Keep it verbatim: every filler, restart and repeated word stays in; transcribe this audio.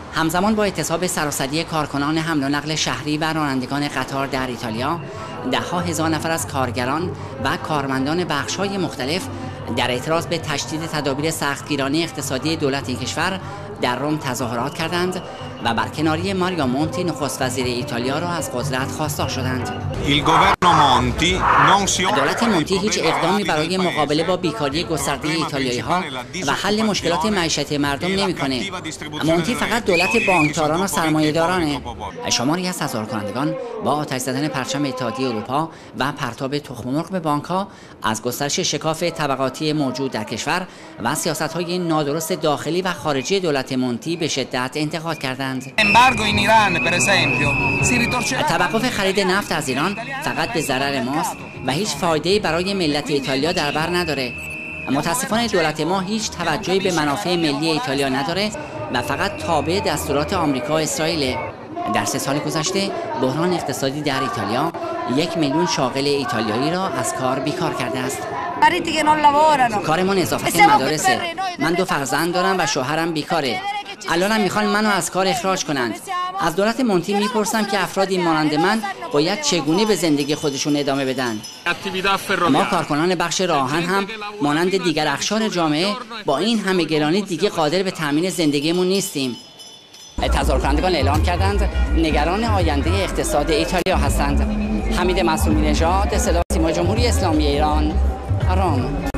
همزمان با اعتصاب سراسری کارکنان حمل و نقل شهری و رانندگان قطار در ایتالیا، ده‌ها هزار نفر از کارگران و کارمندان بخش‌های مختلف در اعتراض به تشدید تدابیر سختگیرانه اقتصادی دولت این کشور در روم تظاهرات کردند و برکناری ماریو مونتی نخست وزیر ایتالیا را از قدرت خواستار شدند. دولت مونتی هیچ اقدامی برای مقابله با بیکاری گسترده ایتالیایی‌ها و حل مشکلات معیشتی مردم نمی‌کنه. مونتی فقط دولت بانکداران و سرمایه‌دارانه. شماری از تظاهر کنندگان با آتش زدن پرچم اتحادیه اروپا و پرتاب تخم مرغ به بانک‌ها از گسترش شکاف طبقاتی موجود در کشور و سیاست‌های نادرست داخلی و خارجی دولت مونتی به شدت انتقاد کردند. توقف خرید نفت از ایران فقط به ضرر ماست و هیچ فایده‌ای برای ملت ایتالیا در بر نداره. متاسفانه دولت ما هیچ توجهی به منافع ملی ایتالیا نداره و فقط تابع دستورات آمریکا و اسرائیل. در سه سال گذشته بحران اقتصادی در ایتالیا یک میلیون شاغل ایتالیایی را از کار بیکار کرده است. کارمان اضافه مدارسه. من دو فرزند دارم و شوهرم بیکاره. الانم میخوان منو از کار اخراج کنند. از دولت مونتی میپرسم که افرادی مانند من باید چگونه به زندگی خودشون ادامه بدن. ما کارکنان بخش راهن هم مانند دیگر اقشار جامعه با این همه گرانی دیگه قادر به تامین زندگیمون نیستیم. تظاهر کنندگان اعلام کردند نگران آینده اقتصاد ایتالیا هستند. حمید معصومی نژاد، صدای سیمای جمهوری اسلامی ایران، رام.